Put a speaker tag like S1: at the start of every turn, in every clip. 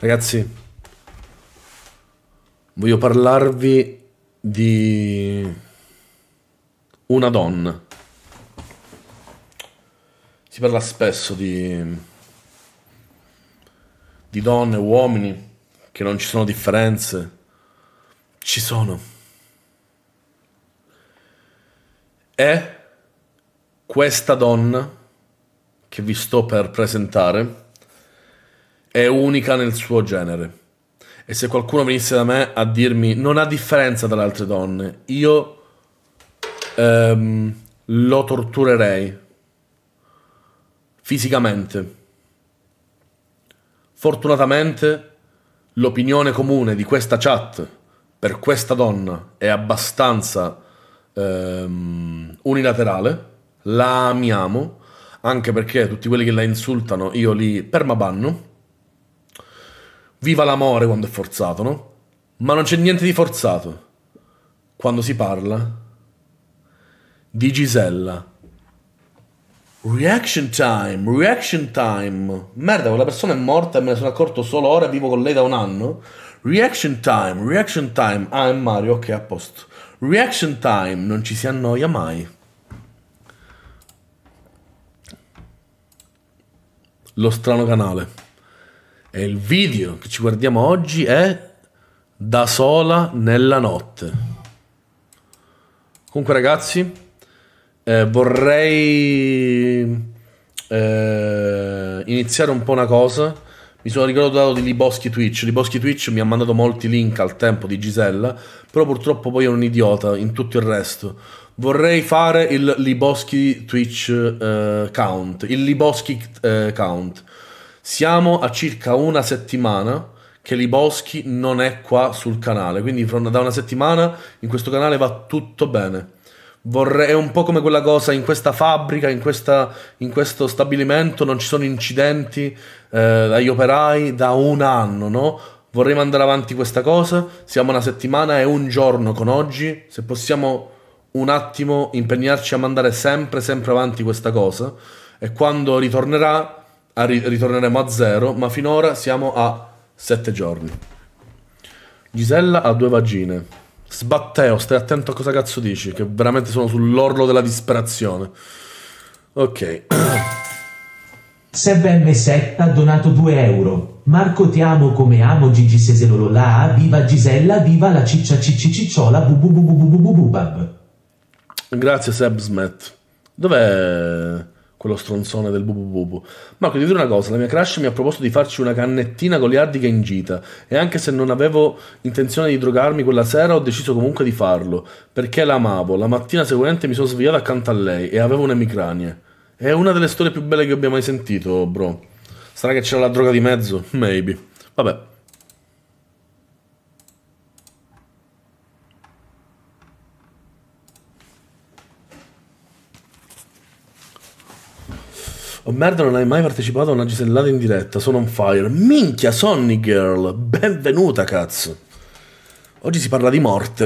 S1: Ragazzi, voglio parlarvi di una donna. Si parla spesso di donne, uomini, che non ci sono differenze. Ci sono. E questa donna che vi sto per presentare è unica nel suo genere. E se qualcuno venisse da me a dirmi non ha differenza dalle altre donne, io lo torturerei fisicamente. Fortunatamente l'opinione comune di questa chat per questa donna è abbastanza unilaterale. La amiamo, anche perché tutti quelli che la insultano io li permabanno. Viva l'amore quando è forzato, no? Ma non c'è niente di forzato quando si parla di Gisella. Reaction time, reaction time. Merda, quella persona è morta e me ne sono accorto solo ora e vivo con lei da un anno. Reaction time, reaction time. Ah, è Mario, ok, a posto. Reaction time, non ci si annoia mai. Lo strano canale. E il video che ci guardiamo oggi è Da sola nella notte. Comunque ragazzi, vorrei iniziare un po' una cosa. Mi sono ricordato di Liboschi Twitch. Liboschi Twitch mi ha mandato molti link al tempo di Gisella, però purtroppo poi è un idiota in tutto il resto. Vorrei fare il Liboschi Twitch count. Il Liboschi count. Siamo a circa una settimana che Liboschi non è qua sul canale, quindi da una settimana in questo canale va tutto bene. È un po' come quella cosa in questa fabbrica, in questo stabilimento non ci sono incidenti dagli operai da un anno, no? Vorrei mandare avanti questa cosa. Siamo una settimana e un giorno con oggi. Se possiamo un attimo impegnarci a mandare sempre avanti questa cosa, e quando ritornerà ritorneremo a 0, ma finora siamo a 7 giorni. Gisella ha 2 vagine. Sbatteo, stai attento a cosa cazzo dici, che veramente sono sull'orlo della disperazione. Ok.
S2: Seb M7 ha donato 2 euro. Marco ti amo come amo Gigi Seselolola. Viva Gisella, viva la ciccia cicciola bubububububububab.
S1: Grazie Seb Smet. Dov'è quello stronzone del bubu? Marco, devo dire una cosa, la mia crush mi ha proposto di farci una cannettina goliardica in gita, e anche se non avevo intenzione di drogarmi quella sera ho deciso comunque di farlo, perché la amavo. La mattina seguente mi sono svegliato accanto a lei e avevo un'emicrania. È una delle storie più belle che abbia mai sentito, bro. Sarà che c'era la droga di mezzo? Maybe. Vabbè. Oh merda, non hai mai partecipato a una gisellata in diretta? Sono on fire. Minchia, Sonny Girl, benvenuta, cazzo. Oggi si parla di morte.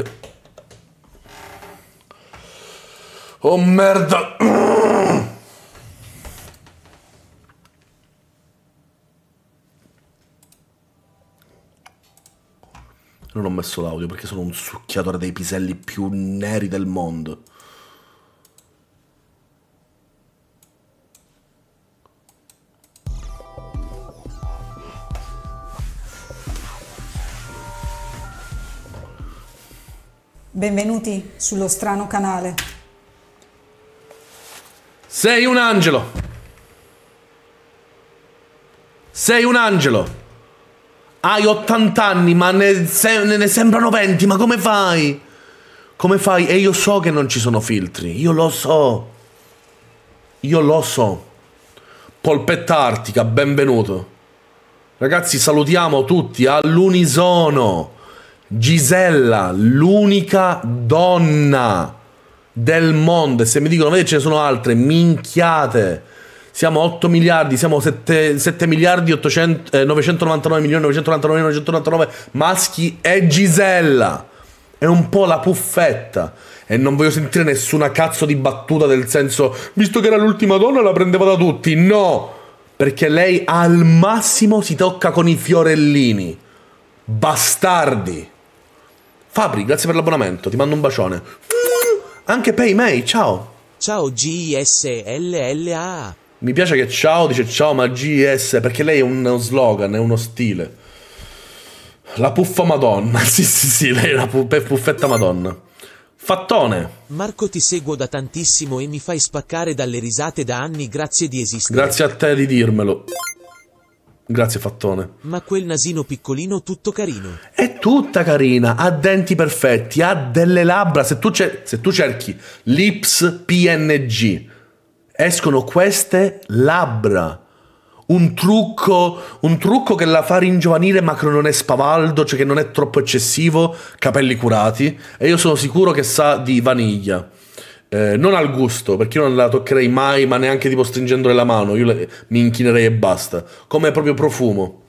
S1: Oh merda. Non ho messo l'audio perché sono un succhiatore dei piselli più neri del mondo.
S3: Benvenuti sullo strano canale.
S1: Sei un angelo. Sei un angelo. Hai 80 anni, ma ne sembrano 20. Ma come fai? Come fai? E io so che non ci sono filtri. Io lo so. Io lo so. Polpetta Artica, benvenuto. Ragazzi, salutiamo tutti all'unisono. Gisella, l'unica donna del mondo. E se mi dicono, vedi, ce ne sono altre, minchiate. Siamo 8 miliardi, siamo 7 miliardi 999 milioni 999 999 maschi e Gisella è un po' la puffetta. E non voglio sentire nessuna cazzo di battuta del senso, visto che era l'ultima donna la prendeva da tutti. No, Perché lei al massimo si tocca con i fiorellini. Bastardi. Fabri, grazie per l'abbonamento, ti mando un bacione. Anche PayMay, ciao.
S4: Ciao GISLLA.
S1: Mi piace che ciao dice ciao ma GS, perché lei è uno slogan, è uno stile. La puffa madonna. Sì, lei è la puffetta madonna. Fattone.
S4: Marco, ti seguo da tantissimo e mi fai spaccare dalle risate da anni, grazie di esistere.
S1: Grazie a te di dirmelo. Grazie Fattone.
S4: Ma quel nasino piccolino tutto carino.
S1: È tutta carina, ha denti perfetti, ha delle labbra. Se tu cerchi lips PNG, escono queste labbra. Un trucco che la fa ringiovanire ma che non è spavaldo, cioè che non è troppo eccessivo, capelli curati, e io sono sicuro che sa di vaniglia. Non al gusto, perché io non la toccherei mai, ma neanche tipo stringendole la mano, mi inchinerei e basta. Come proprio profumo.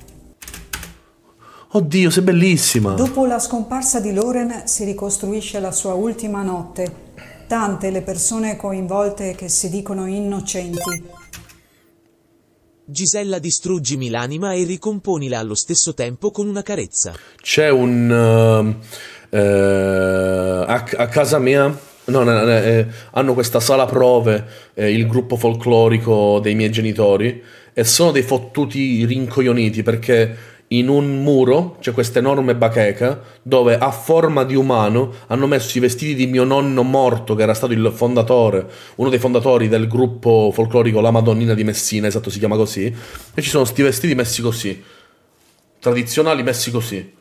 S1: Oddio, sei bellissima.
S3: Dopo la scomparsa di Lauren si ricostruisce la sua ultima notte. Tante le persone coinvolte che si dicono innocenti.
S4: Gisella, distruggimi l'anima e ricomponila allo stesso tempo con una carezza.
S1: C'è a casa mia hanno questa sala prove, il gruppo folclorico dei miei genitori, e sono dei fottuti rincoglioniti perché in un muro c'è questa enorme bacheca dove a forma di umano hanno messo i vestiti di mio nonno morto, che era stato il fondatore, uno dei fondatori del gruppo folclorico La Madonnina di Messina, esatto, si chiama così, e ci sono sti vestiti messi così, tradizionali messi così,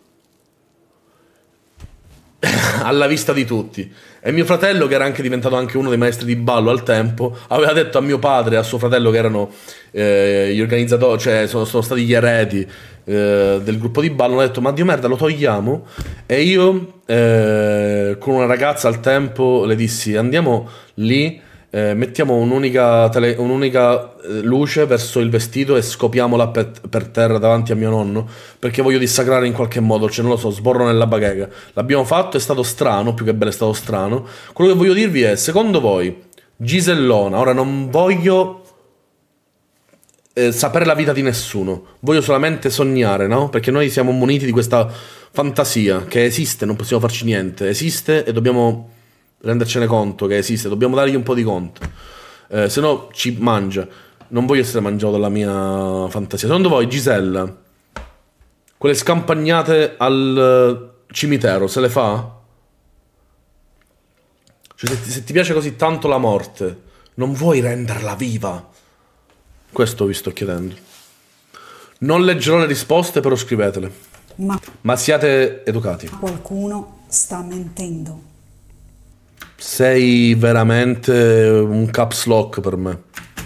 S1: alla vista di tutti. E mio fratello, che era anche diventato anche uno dei maestri di ballo al tempo, aveva detto a mio padre e a suo fratello, che erano gli organizzatori, cioè sono stati gli eredi del gruppo di ballo, hanno detto: ma Dio merda, lo togliamo? E io con una ragazza al tempo le dissi: andiamo lì, mettiamo un'unica luce verso il vestito e scopiamola per terra davanti a mio nonno, perché voglio dissacrare in qualche modo, cioè non lo so, sborro nella bacheca. L'abbiamo fatto, è stato strano, più che bello è stato strano. Quello che voglio dirvi è: secondo voi Gisellona, ora non voglio sapere la vita di nessuno, voglio solamente sognare, no? Perché noi siamo muniti di questa fantasia che esiste, non possiamo farci niente, esiste e dobbiamo rendercene conto che esiste, dobbiamo dargli un po' di conto, se no ci mangia. Non voglio essere mangiato dalla mia fantasia. Secondo voi Gisella quelle scampagnate al cimitero se le fa? Cioè, se ti piace così tanto la morte, non vuoi renderla viva? Questo vi sto chiedendo. Non leggerò le risposte, però scrivetele. Ma siate educati.
S3: Qualcuno sta mentendo.
S1: Sei veramente un caps lock per me.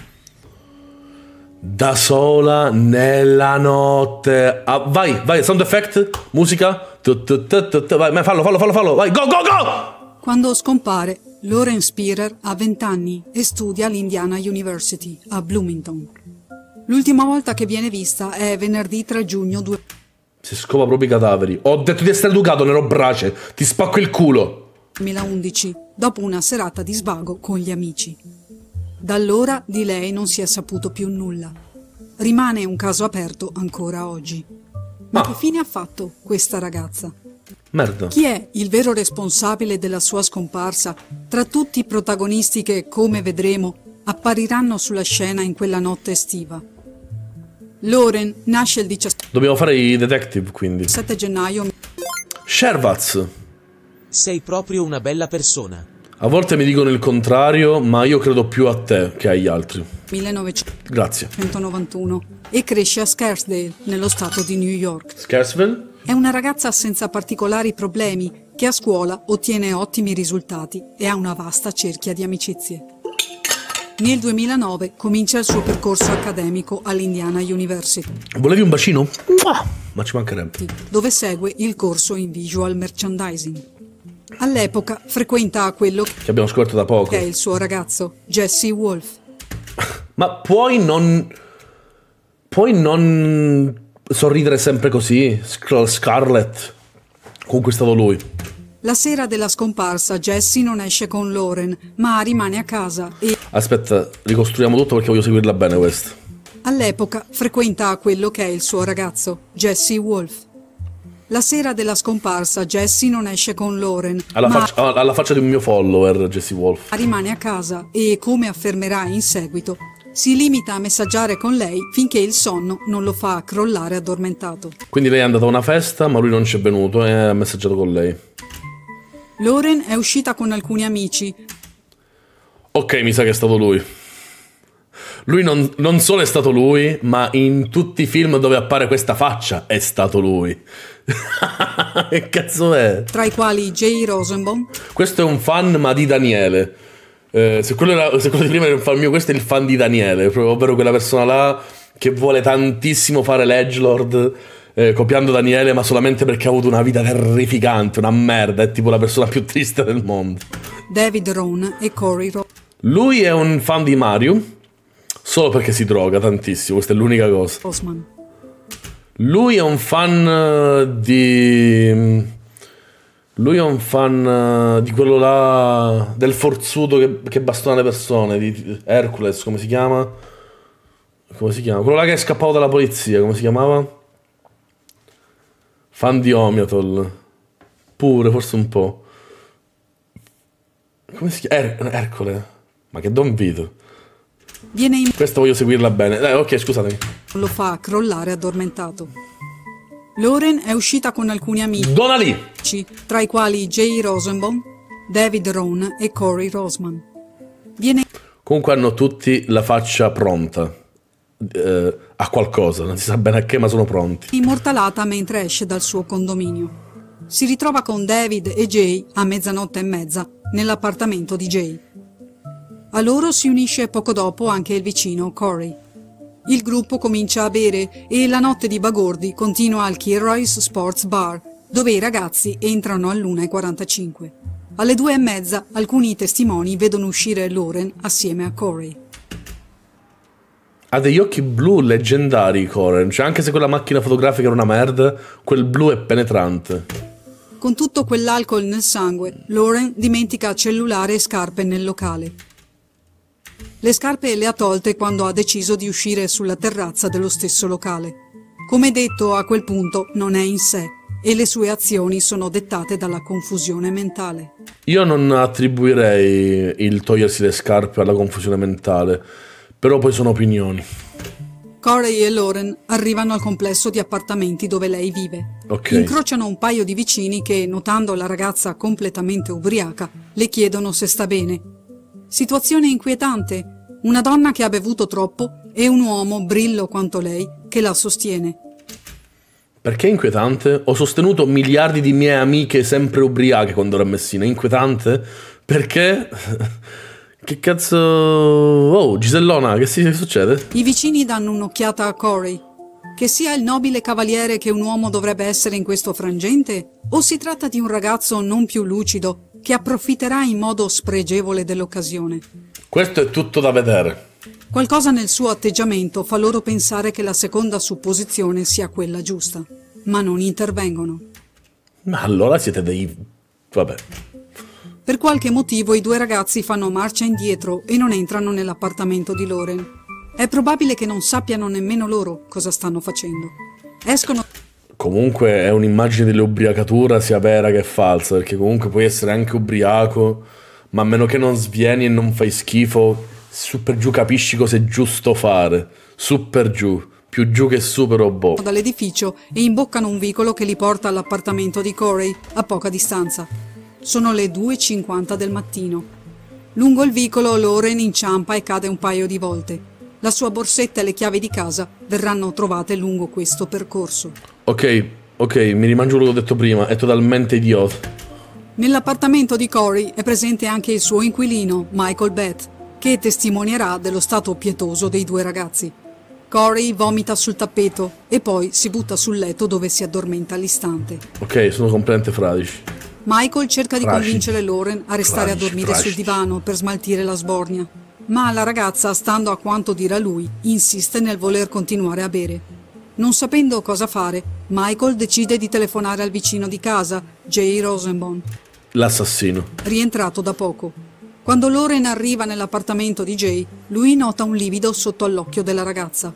S1: Da sola nella notte. Ah, vai, sound effect, musica. Vai, fallo, vai, go!
S5: Quando scompare, Lauren Spearer ha 20 anni e studia all'Indiana University a Bloomington. L'ultima volta che viene vista è venerdì 3 giugno
S1: Si scopa proprio i cadaveri. Ho detto di essere educato, nero brace. Ti spacco il culo.
S5: 2011, dopo una serata di svago con gli amici. Da allora di lei non si è saputo più nulla. Rimane un caso aperto ancora oggi. Ma che fine ha fatto questa ragazza?
S1: Merda.
S5: Chi è il vero responsabile della sua scomparsa tra tutti i protagonisti che, come vedremo, appariranno sulla scena in quella notte estiva? Lauren nasce il 17
S1: Dobbiamo fare i detective, quindi.
S5: gennaio.
S1: Shervaz.
S4: Sei proprio una bella persona.
S1: A volte mi dicono il contrario, ma io credo più a te che agli altri.
S5: 1991
S1: Grazie.
S5: e cresce a Scarsdale, nello stato di New York.
S1: Scarsville?
S5: È una ragazza senza particolari problemi che a scuola ottiene ottimi risultati e ha una vasta cerchia di amicizie. Nel 2009 comincia il suo percorso accademico all'Indiana University.
S1: Volevi un bacino? Ma ci mancherebbe.
S5: Dove segue il corso in visual merchandising. All'epoca frequenta quello
S1: Che abbiamo scoperto da poco.
S5: che è il suo ragazzo, Jesse Wolf.
S1: Ma puoi non sorridere sempre così, Scarlett? Comunque è stato lui.
S5: La sera della scomparsa Jesse non esce con Lauren, ma rimane a casa e
S1: Aspetta, ricostruiamo tutto perché voglio seguirla bene questa.
S5: All'epoca frequenta quello che è il suo ragazzo, Jesse Wolf. La sera della scomparsa Jesse non esce con Lauren,
S1: alla faccia di un mio follower, Jesse Wolf.
S5: rimane a casa e, come affermerà in seguito, si limita a messaggiare con lei finché il sonno non lo fa crollare addormentato.
S1: Quindi lei è andata a una festa, ma lui non c'è venuto e ha messaggiato con lei.
S5: Lauren è uscita con alcuni amici.
S1: Ok, mi sa che è stato lui. Lui non solo è stato lui, ma in tutti i film dove appare questa faccia è stato lui. Che cazzo è?
S5: Tra i quali Jay Rosenbaum.
S1: Questo è un fan, ma di Daniele. Se quello di prima era un fan mio, questo è il fan di Daniele, ovvero quella persona là che vuole tantissimo fare l'edgelord, copiando Daniele, ma solamente perché ha avuto una vita terrificante, una merda, è tipo la persona più triste del mondo.
S5: David Rohn e Corey
S1: Lui è un fan di Mario solo perché si droga tantissimo, questa è l'unica cosa.
S5: Roseman.
S1: Lui è un fan di... Lui è un fan di quello là, del forzuto che bastona le persone, di Hercules, come si chiama? Come si chiama? Quello là che è scappato dalla polizia, come si chiamava? Fan di Omiatol. Pure, forse un po'. Come si chiama? Ercole. Ma che Don Vito. Questo voglio seguirla bene. Ok, scusatemi.
S5: Lo fa crollare addormentato. Lauren è uscita con alcuni amici,
S1: Donali!
S5: Tra i quali Jay Rosenbaum, David Rohn e Corey Roseman.
S1: Comunque hanno tutti la faccia pronta a qualcosa, non si sa bene a che, ma sono pronti.
S5: Immortalata mentre esce dal suo condominio. Si ritrova con David e Jay a 00:30 nell'appartamento di Jay. A loro si unisce poco dopo anche il vicino Corey. Il gruppo comincia a bere e la notte di bagordi continua al Kilroy's Sports Bar, dove i ragazzi entrano all'1:45. Alle 2:30 alcuni testimoni vedono uscire Lauren assieme a Corey.
S1: Ha degli occhi blu leggendari Corey, cioè anche se quella macchina fotografica era una merda, quel blu è penetrante.
S5: Con tutto quell'alcol nel sangue, Lauren dimentica cellulare e scarpe nel locale. Le scarpe le ha tolte quando ha deciso di uscire sulla terrazza dello stesso locale. Come detto, a quel punto non è in sé e le sue azioni sono dettate dalla confusione mentale.
S1: Io non attribuirei il togliersi le scarpe alla confusione mentale, però poi sono opinioni.
S5: Corey e Lauren arrivano al complesso di appartamenti dove lei vive.
S1: Okay.
S5: Incrociano un paio di vicini che, notando la ragazza completamente ubriaca, le chiedono se sta bene. Situazione inquietante, una donna che ha bevuto troppo e un uomo brillo quanto lei che la sostiene.
S1: Perché è inquietante? Ho sostenuto miliardi di mie amiche sempre ubriache quando ero a Messina. È inquietante? Perché? Che cazzo... Oh, Gisellona, che succede?
S5: I vicini danno un'occhiata a Corey. Che sia il nobile cavaliere che un uomo dovrebbe essere in questo frangente? O si tratta di un ragazzo non più lucido che approfitterà in modo spregevole dell'occasione?
S1: Questo è tutto da vedere.
S5: Qualcosa nel suo atteggiamento fa loro pensare che la seconda supposizione sia quella giusta, ma non intervengono.
S1: Ma allora siete dei... vabbè.
S5: Per qualche motivo i due ragazzi fanno marcia indietro e non entrano nell'appartamento di Lauren. È probabile che non sappiano nemmeno loro cosa stanno facendo. Escono...
S1: Comunque è un'immagine dell'ubriacatura sia vera che falsa, perché comunque puoi essere anche ubriaco, ma a meno che non svieni e non fai schifo, su per giù capisci cosa è giusto fare. Su per giù, più giù che su però boh.
S5: Dall'edificio e imboccano un vicolo che li porta all'appartamento di Corey, a poca distanza. Sono le 2:50 del mattino. Lungo il vicolo Lauren inciampa e cade un paio di volte. La sua borsetta e le chiavi di casa verranno trovate lungo questo percorso.
S1: Ok, mi rimangio quello che ho detto prima, è totalmente idiota.
S5: Nell'appartamento di Corey è presente anche il suo inquilino, Michael Beth, che testimonierà dello stato pietoso dei due ragazzi. Corey vomita sul tappeto e poi si butta sul letto dove si addormenta all'istante.
S1: Ok, sono completamente fradici.
S5: Michael cerca di convincere Lauren a restare a dormire sul divano per smaltire la sbornia, ma la ragazza, stando a quanto dirà lui, insiste nel voler continuare a bere. Non sapendo cosa fare, Michael decide di telefonare al vicino di casa, Jay Rosenbaum,
S1: l'assassino,
S5: rientrato da poco. Quando Lauren arriva nell'appartamento di Jay, lui nota un livido sotto all'occhio della ragazza.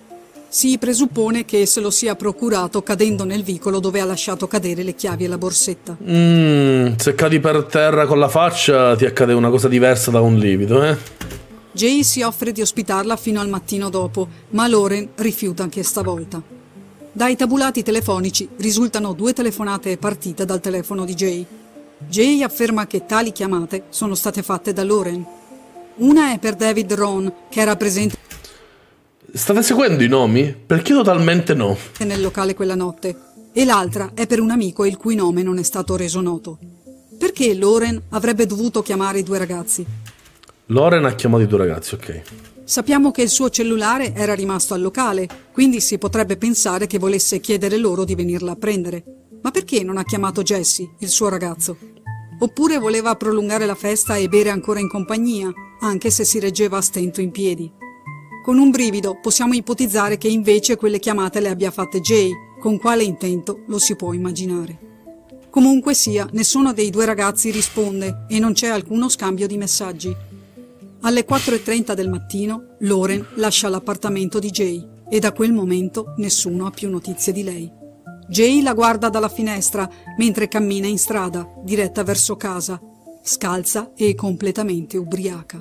S5: Si presuppone che se lo sia procurato cadendo nel vicolo dove ha lasciato cadere le chiavi e la borsetta.
S1: Se cadi per terra con la faccia ti accade una cosa diversa da un livido, eh?
S5: Jay si offre di ospitarla fino al mattino dopo, ma Lauren rifiuta anche stavolta. Dai tabulati telefonici risultano 2 telefonate partite dal telefono di Jay. Jay afferma che tali chiamate sono state fatte da Lauren. Una è per David Ron, che era presente
S1: State seguendo i nomi? Perché io totalmente no.
S5: nel locale quella notte, e l'altra è per un amico il cui nome non è stato reso noto. Perché Lauren avrebbe dovuto chiamare i 2 ragazzi?
S1: Lauren ha chiamato i 2 ragazzi, ok.
S5: Sappiamo che il suo cellulare era rimasto al locale, quindi si potrebbe pensare che volesse chiedere loro di venirla a prendere. Ma perché non ha chiamato Jesse, il suo ragazzo? Oppure voleva prolungare la festa e bere ancora in compagnia, anche se si reggeva a stento in piedi. Con un brivido possiamo ipotizzare che invece quelle chiamate le abbia fatte Jay, con quale intento lo si può immaginare. Comunque sia, nessuno dei 2 ragazzi risponde e non c'è alcuno scambio di messaggi. Alle 4:30 del mattino, Lauren lascia l'appartamento di Jay e da quel momento nessuno ha più notizie di lei. Jay la guarda dalla finestra mentre cammina in strada, diretta verso casa, scalza e completamente ubriaca.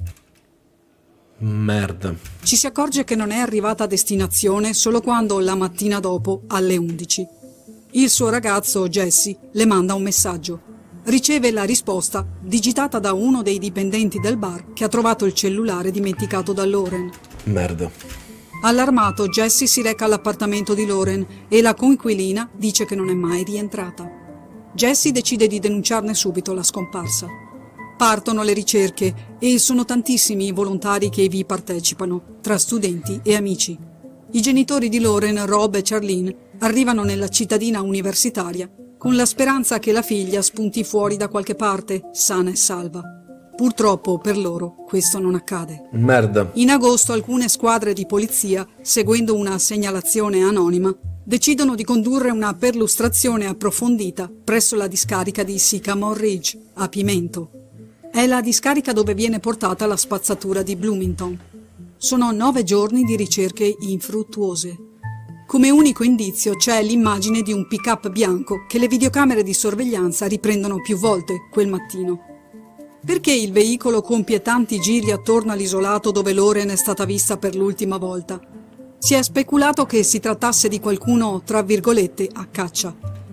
S1: Merda.
S5: Ci si accorge che non è arrivata a destinazione solo quando, la mattina dopo, alle 11, il suo ragazzo, Jesse, le manda un messaggio. Riceve la risposta digitata da uno dei dipendenti del bar che ha trovato il cellulare dimenticato da Lauren.
S1: Merda.
S5: Allarmato, Jesse si reca all'appartamento di Lauren e la coinquilina dice che non è mai rientrata. Jesse decide di denunciarne subito la scomparsa. Partono le ricerche e sono tantissimi i volontari che vi partecipano, tra studenti e amici. I genitori di Lauren, Rob e Charlene, arrivano nella cittadina universitaria con la speranza che la figlia spunti fuori da qualche parte, sana e salva. Purtroppo per loro questo non accade.
S1: Merda.
S5: In agosto alcune squadre di polizia, seguendo una segnalazione anonima, decidono di condurre una perlustrazione approfondita presso la discarica di Sycamore Ridge, a Pimento. È la discarica dove viene portata la spazzatura di Bloomington. Sono 9 giorni di ricerche infruttuose. Come unico indizio c'è l'immagine di un pick-up bianco che le videocamere di sorveglianza riprendono più volte quel mattino. Perché il veicolo compie tanti giri attorno all'isolato dove Lauren è stata vista per l'ultima volta? Si è speculato che si trattasse di qualcuno, tra virgolette, a caccia.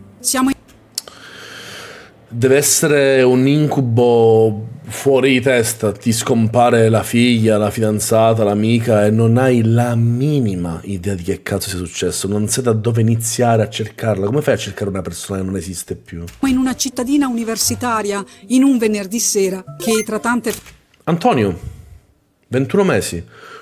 S1: Deve essere un incubo fuori di testa. Ti scompare la figlia, la fidanzata, l'amica e non hai la minima idea di che cazzo sia successo. Non sai da dove iniziare a cercarla. Come fai a cercare una persona che non esiste più?
S5: In una cittadina universitaria, in un venerdì sera, che tra tante...
S1: Antonio, 21 mesi.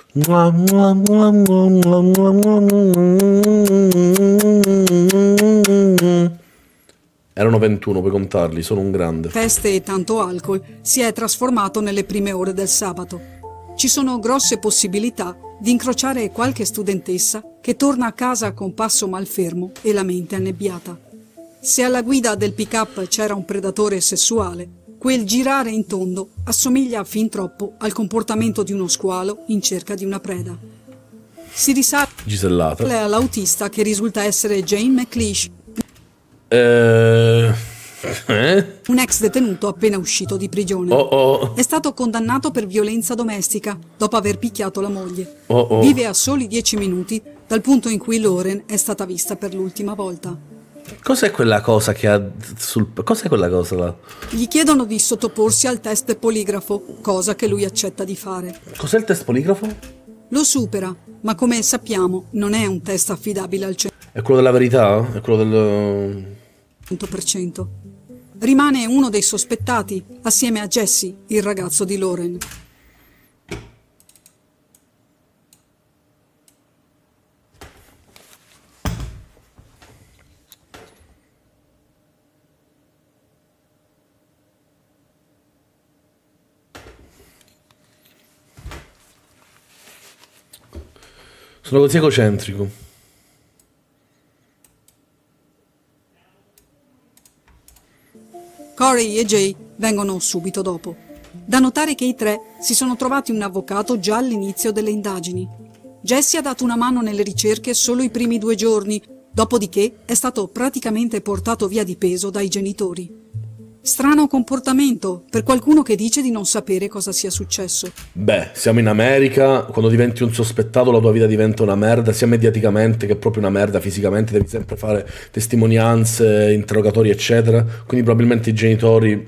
S1: Erano 21, puoi contarli, sono un grande.
S5: Feste e tanto alcol si è trasformato nelle prime ore del sabato. Ci sono grosse possibilità di incrociare qualche studentessa che torna a casa con passo malfermo e la mente annebbiata. Se alla guida del pick-up c'era un predatore sessuale, quel girare in tondo assomiglia fin troppo al comportamento di uno squalo in cerca di una preda. Si risale
S1: Gisellata.
S5: all'autista che risulta essere Jane McLeish, un ex detenuto appena uscito di prigione. È stato condannato per violenza domestica dopo aver picchiato la moglie. Vive a soli 10 minuti dal punto in cui Lauren è stata vista per l'ultima volta.
S1: Cos'è quella cosa che ha sul... Cos'è quella cosa là?
S5: Gli chiedono di sottoporsi al test poligrafo, cosa che lui accetta di fare.
S1: Cos'è il test poligrafo?
S5: Lo supera, ma come sappiamo non è un test affidabile al
S1: È quello della verità? È quello del...
S5: 100%. Rimane uno dei sospettati assieme a Jesse, il ragazzo di Lauren.
S1: Sono così egocentrico.
S5: Corey e Jay vengono subito dopo. Da notare che i tre si sono trovati un avvocato già all'inizio delle indagini. Jesse ha dato una mano nelle ricerche solo i primi 2 giorni, dopodiché è stato praticamente portato via di peso dai genitori. Strano comportamento per qualcuno che dice di non sapere cosa sia successo.
S1: Beh, siamo in America, quando diventi un sospettato la tua vita diventa una merda, sia mediaticamente che proprio una merda fisicamente, devi sempre fare testimonianze, interrogatori eccetera, quindi probabilmente i genitori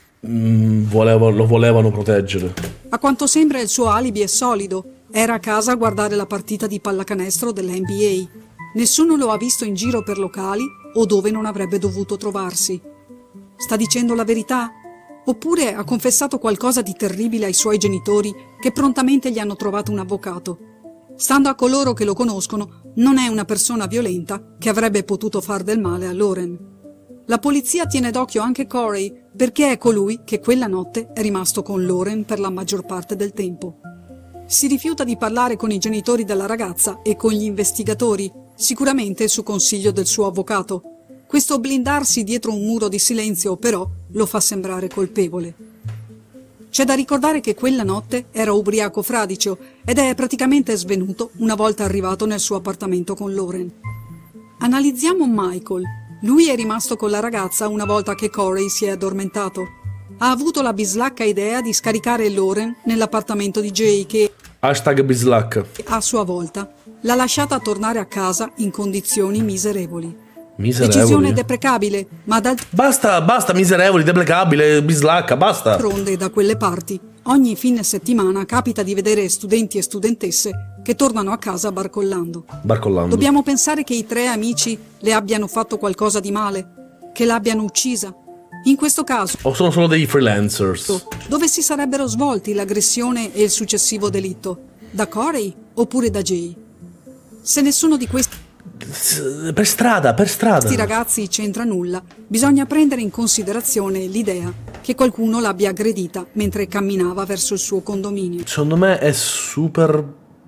S1: lo volevano proteggere.
S5: A quanto sembra il suo alibi è solido, era a casa a guardare la partita di pallacanestro dell'NBA. Nessuno lo ha visto in giro per locali o dove non avrebbe dovuto trovarsi. Sta dicendo la verità? Oppure ha confessato qualcosa di terribile ai suoi genitori che prontamente gli hanno trovato un avvocato? Stando a coloro che lo conoscono, non è una persona violenta che avrebbe potuto far del male a Lauren. La polizia tiene d'occhio anche Corey perché è colui che quella notte è rimasto con Lauren per la maggior parte del tempo. Si rifiuta di parlare con i genitori della ragazza e con gli investigatori, sicuramente su consiglio del suo avvocato. Questo blindarsi dietro un muro di silenzio, però, lo fa sembrare colpevole. C'è da ricordare che quella notte era ubriaco fradicio ed è praticamente svenuto una volta arrivato nel suo appartamento con Lauren. Analizziamo Michael. Lui è rimasto con la ragazza una volta che Corey si è addormentato. Ha avuto la bislacca idea di scaricare Lauren nell'appartamento di Jay che,
S1: #bislacca,
S5: a sua volta, l'ha lasciata tornare a casa in condizioni miserevoli.
S1: Miserevoli.
S5: Decisione deprecabile, ma
S1: Basta, miserevoli, deprecabile, bislacca, basta.
S5: d'altronde da quelle parti, ogni fine settimana capita di vedere studenti e studentesse che tornano a casa barcollando. Dobbiamo pensare che i 3 amici le abbiano fatto qualcosa di male, che l'abbiano uccisa. In questo caso,
S1: o sono solo dei freelancers?
S5: dove si sarebbero svolti l'aggressione e il successivo delitto? Da Corey oppure da Jay? Se nessuno di questi
S1: Per strada.
S5: ragazzi c'entra nulla, bisogna prendere in considerazione l'idea che qualcuno l'abbia aggredita mentre camminava verso il suo condominio.
S1: Secondo me è super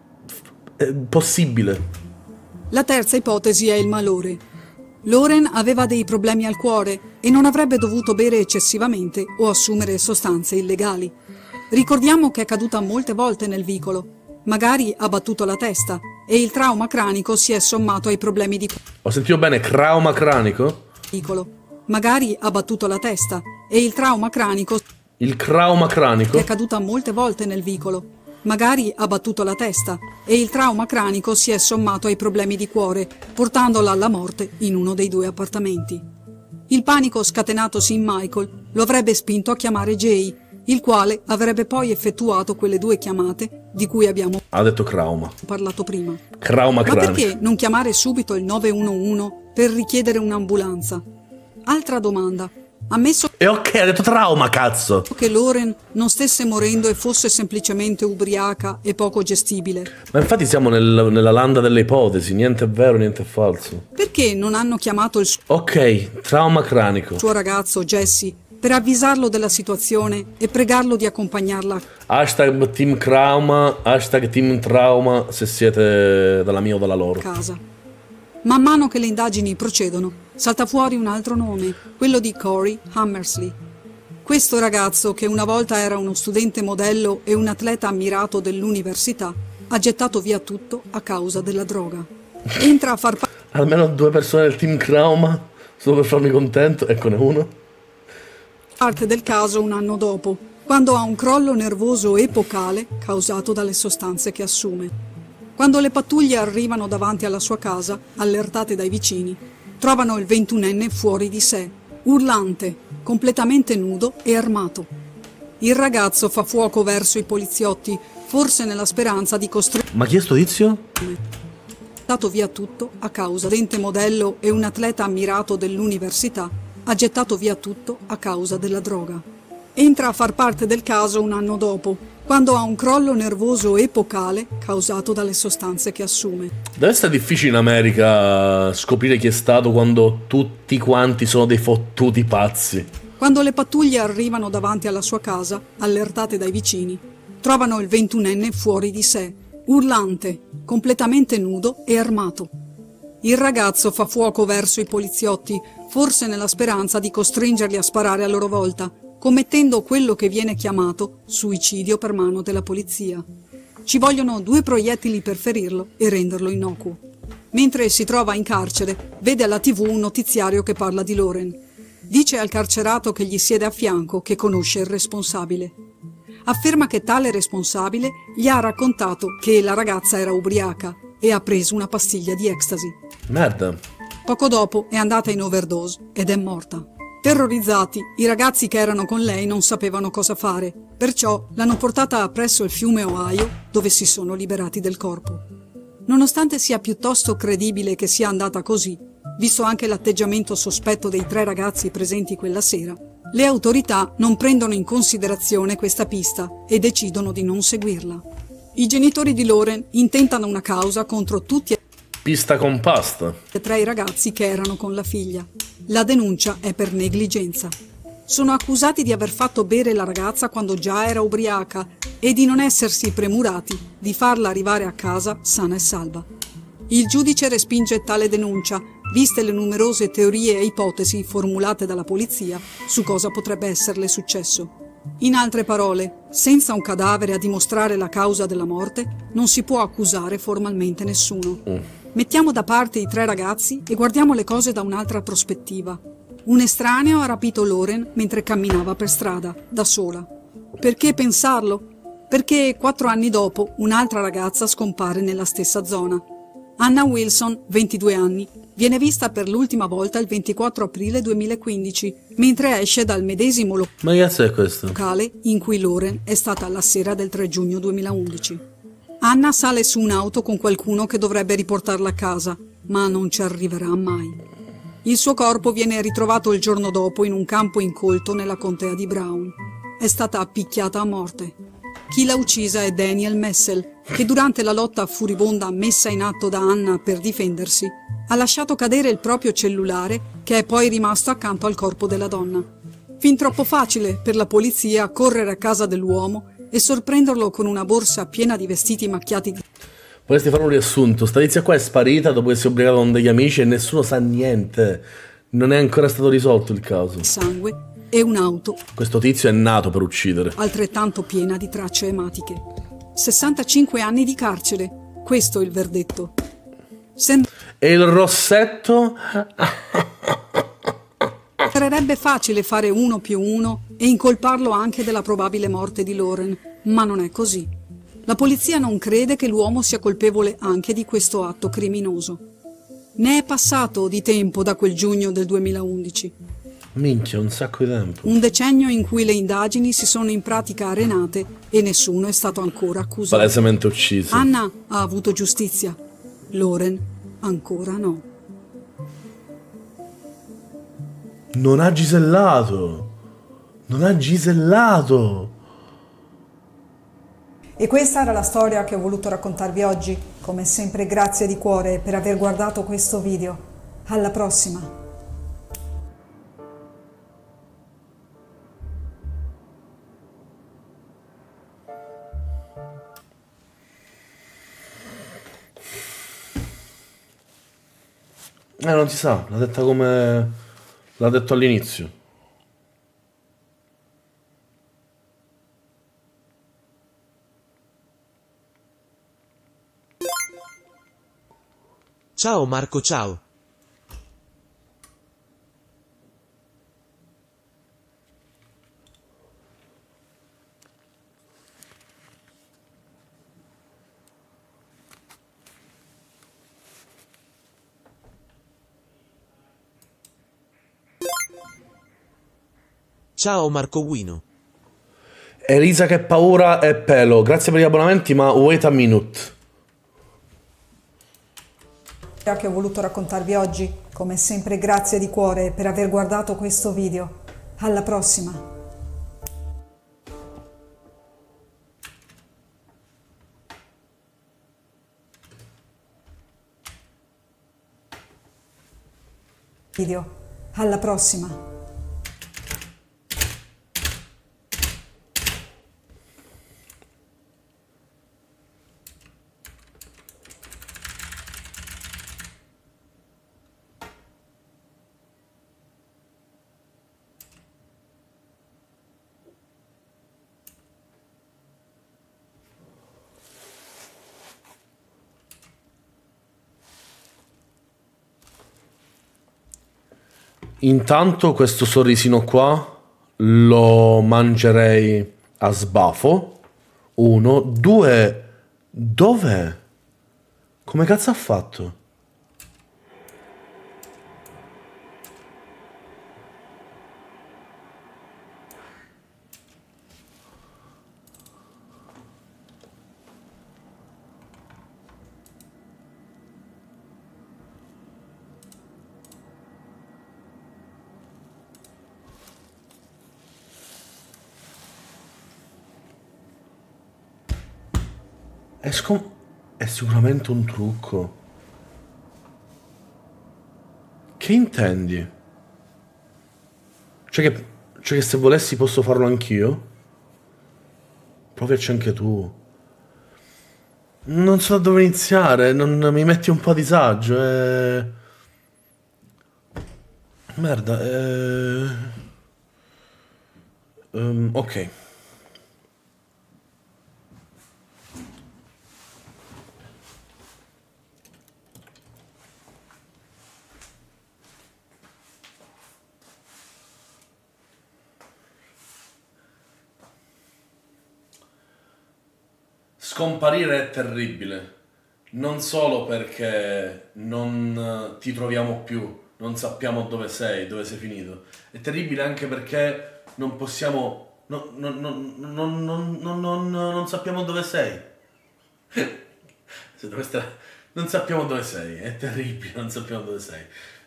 S1: possibile.
S5: La terza ipotesi è il malore. Lauren aveva dei problemi al cuore e non avrebbe dovuto bere eccessivamente o assumere sostanze illegali. Ricordiamo che è caduta molte volte nel vicolo. Magari ha battuto la testa e il trauma cranico si è sommato ai problemi di
S1: Ho sentito bene, trauma cranico?
S5: vicolo. Magari ha battuto la testa e il trauma cranico
S1: Il trauma cranico?
S5: è caduta molte volte nel vicolo. Magari ha battuto la testa e il trauma cranico si è sommato ai problemi di cuore, portandola alla morte in uno dei 2 appartamenti. Il panico scatenatosi in Michael lo avrebbe spinto a chiamare Jay, il quale avrebbe poi effettuato quelle 2 chiamate di cui abbiamo
S1: Ha detto trauma.
S5: parlato prima.
S1: Trauma
S5: Ma
S1: cranico.
S5: perché non chiamare subito il 911 per richiedere un'ambulanza? Altra domanda. Ammesso
S1: E ok, ha detto trauma, cazzo.
S5: che Lauren non stesse morendo e fosse semplicemente ubriaca e poco gestibile,
S1: Ma infatti siamo nella landa delle ipotesi, niente è vero, niente è falso.
S5: perché non hanno chiamato il
S1: Ok, trauma cranico.
S5: suo ragazzo Jesse per avvisarlo della situazione e pregarlo di accompagnarla
S1: #team trauma, #team trauma se siete dalla mia o dalla loro.
S5: a casa? Man mano che le indagini procedono, salta fuori un altro nome, quello di Corey Hammersley. Questo ragazzo, che una volta era uno studente modello e un atleta ammirato dell'università, ha gettato via tutto a causa della droga. Entra a far
S1: Almeno 2 persone del team trauma, solo per farmi contento, eccone uno.
S5: parte del caso un anno dopo, quando ha un crollo nervoso epocale causato dalle sostanze che assume. Quando le pattuglie arrivano davanti alla sua casa, allertate dai vicini, trovano il 21enne fuori di sé, urlante, completamente nudo e armato. Il ragazzo fa fuoco verso i poliziotti, forse nella speranza di costringere
S1: Ma chi è sto tizio?
S5: dato via tutto a causa dente modello e un atleta ammirato dell'università, ha gettato via tutto a causa della droga. Entra a far parte del caso un anno dopo, quando ha un crollo nervoso epocale causato dalle sostanze che assume.
S1: Deve essere difficile in America scoprire chi è stato quando tutti quanti sono dei fottuti pazzi.
S5: Quando le pattuglie arrivano davanti alla sua casa, allertate dai vicini, trovano il 21enne fuori di sé, urlante, completamente nudo e armato. Il ragazzo fa fuoco verso i poliziotti, forse nella speranza di costringerli a sparare a loro volta, commettendo quello che viene chiamato suicidio per mano della polizia. Ci vogliono 2 proiettili per ferirlo e renderlo innocuo. Mentre si trova in carcere, vede alla TV un notiziario che parla di Lauren. Dice al carcerato che gli siede a fianco che conosce il responsabile. Afferma che tale responsabile gli ha raccontato che la ragazza era ubriaca e ha preso una pastiglia di ecstasy.
S1: Merda.
S5: Poco dopo è andata in overdose ed è morta. Terrorizzati, i ragazzi che erano con lei non sapevano cosa fare, perciò l'hanno portata presso il fiume Ohio, dove si sono liberati del corpo. Nonostante sia piuttosto credibile che sia andata così, visto anche l'atteggiamento sospetto dei 3 ragazzi presenti quella sera, le autorità non prendono in considerazione questa pista e decidono di non seguirla. I genitori di Lauren intentano una causa contro tutti
S1: Pista con pasta.
S5: e 3 i ragazzi che erano con la figlia. La denuncia è per negligenza. Sono accusati di aver fatto bere la ragazza quando già era ubriaca e di non essersi premurati di farla arrivare a casa sana e salva. Il giudice respinge tale denuncia, viste le numerose teorie e ipotesi formulate dalla polizia su cosa potrebbe esserle successo. In altre parole, senza un cadavere a dimostrare la causa della morte, non si può accusare formalmente nessuno. Mettiamo da parte i 3 ragazzi e guardiamo le cose da un'altra prospettiva. Un estraneo ha rapito Lauren mentre camminava per strada, da sola. Perché pensarlo? Perché 4 anni dopo un'altra ragazza scompare nella stessa zona. Anna Wilson, 22 anni, viene vista per l'ultima volta il 24 aprile 2015, mentre esce dal medesimo
S1: Ma che cazzo è questo?
S5: locale in cui Lauren è stata la sera del 3 giugno 2011. Anna sale su un'auto con qualcuno che dovrebbe riportarla a casa, ma non ci arriverà mai. Il suo corpo viene ritrovato il giorno dopo in un campo incolto nella contea di Brown. È stata picchiata a morte. Chi l'ha uccisa è Daniel Messel, che durante la lotta furibonda messa in atto da Anna per difendersi, ha lasciato cadere il proprio cellulare, che è poi rimasto accanto al corpo della donna. Fin troppo facile per la polizia correre a casa dell'uomo e sorprenderlo con una borsa piena di vestiti macchiati di
S1: Vorresti fare un riassunto. Sta tizia qua è sparita dopo che si è ubriacato con degli amici e nessuno sa niente. Non è ancora stato risolto il caso.
S5: sangue e un'auto
S1: Questo tizio è nato per uccidere.
S5: altrettanto piena di tracce ematiche. 65 anni di carcere. Questo è il verdetto.
S1: E il rossetto?
S5: Sembrerebbe facile fare 1 più 1 e incolparlo anche della probabile morte di Lauren, ma non è così. La polizia non crede che l'uomo sia colpevole anche di questo atto criminoso. Ne è passato di tempo da quel giugno del 2011.
S1: Minchia, un sacco di tempo.
S5: Un decennio in cui le indagini si sono in pratica arenate e nessuno è stato ancora accusato.
S1: Palesemente ucciso.
S5: Anna ha avuto giustizia. Lauren ancora no.
S1: Non ha gisellato. Non ha gisellato.
S3: E questa era la storia che ho voluto raccontarvi oggi. Come sempre grazie di cuore per aver guardato questo video. Alla prossima!
S1: Non si sa, l'ha detta come l'ha detto all'inizio.
S4: Ciao Marco, ciao. Ciao Marco Guino.
S1: Elisa che paura e pelo. Grazie per gli abbonamenti, ma wait a minute.
S3: Che ho voluto raccontarvi oggi. Come sempre grazie di cuore per aver guardato questo video. Alla prossima! Alla prossima!
S1: Intanto questo sorrisino qua lo mangerei a sbafo. 1, 2. Dov'è? Come cazzo ha fatto? È sicuramente un trucco. Che intendi? Cioè che se volessi posso farlo anch'io? Proviaci anche tu. Non so da dove iniziare, non mi metti un po' a disagio. Merda. Ok. Scomparire è terribile, non solo perché non ti troviamo più, non sappiamo dove sei finito. È terribile anche perché non possiamo, non sappiamo dove sei. Non sappiamo dove sei, è terribile, non sappiamo dove sei.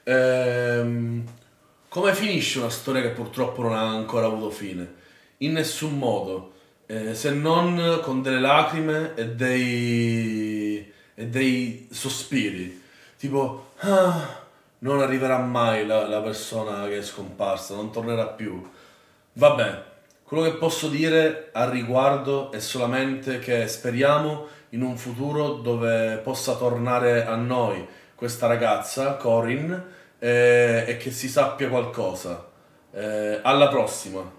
S1: Come finisce una storia che purtroppo non ha ancora avuto fine? In nessun modo. Se non con delle lacrime e dei sospiri, tipo non arriverà mai la persona che è scomparsa, non tornerà più. Vabbè, quello che posso dire al riguardo è solamente che speriamo in un futuro dove possa tornare a noi questa ragazza, Corinne, e che si sappia qualcosa. Alla prossima.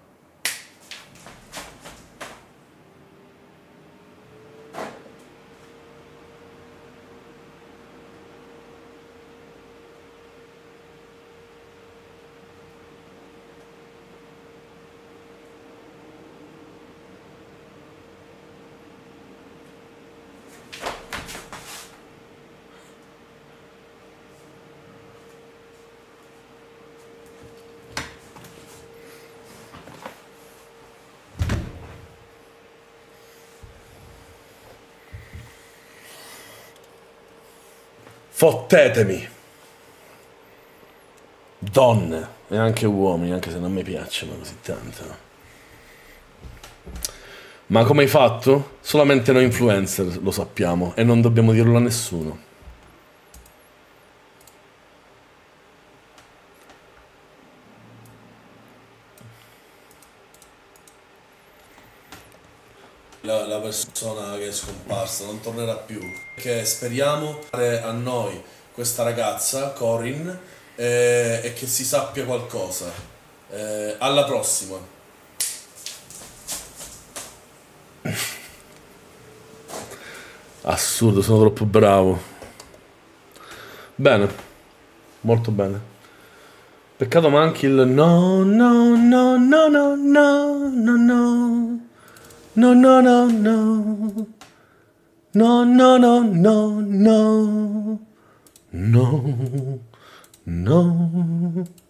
S1: Fottetemi, donne e anche uomini, anche se non mi piacciono così tanto. Ma come hai fatto? Solamente noi influencer lo sappiamo e non dobbiamo dirlo a nessuno. La persona che è scomparsa non tornerà più. Che speriamo a noi questa ragazza, Corinne, e che si sappia qualcosa. Alla prossima. Assurdo, sono troppo bravo. Bene, molto bene. Peccato manchi il no, no, no, no, no, no, no, no. No, no, no, no. No, no, no, no, no. No, no.